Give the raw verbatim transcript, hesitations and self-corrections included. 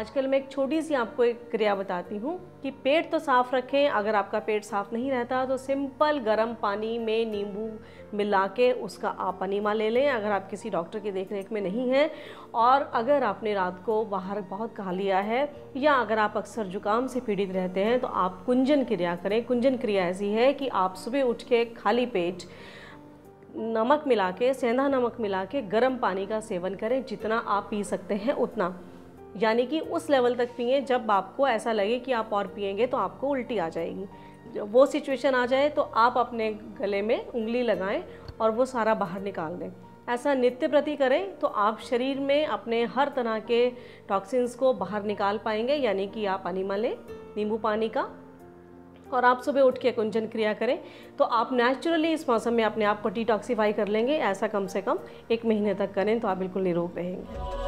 आजकल मैं एक छोटी सी आपको एक क्रिया बताती हूँ कि पेट तो साफ़ रखें। अगर आपका पेट साफ़ नहीं रहता तो सिंपल गर्म पानी में नींबू मिला के उसका आप पनीमा ले लें, अगर आप किसी डॉक्टर की देखरेख में नहीं हैं। और अगर आपने रात को बाहर बहुत खा लिया है या अगर आप अक्सर जुकाम से पीड़ित रहते हैं तो आप कुंजन क्रिया करें। कुंजन क्रिया ऐसी है कि आप सुबह उठ के खाली पेट नमक मिला के, सेंधा नमक मिला के गर्म पानी का सेवन करें, जितना आप पी सकते हैं उतना, यानी कि उस लेवल तक पिए जब आपको ऐसा लगे कि आप और पिएंगे तो आपको उल्टी आ जाएगी। जब वो सिचुएशन आ जाए तो आप अपने गले में उंगली लगाएं और वो सारा बाहर निकाल दें। ऐसा नित्य प्रति करें तो आप शरीर में अपने हर तरह के टॉक्सिन्स को बाहर निकाल पाएंगे, यानी कि आप पनीमा लें नींबू पानी का और आप सुबह उठ के कुंजन क्रिया करें तो आप नेचुरली इस मौसम में अपने आप को डिटॉक्सिफाई कर लेंगे। ऐसा कम से कम एक महीने तक करें तो आप बिल्कुल निरोग रहेंगे।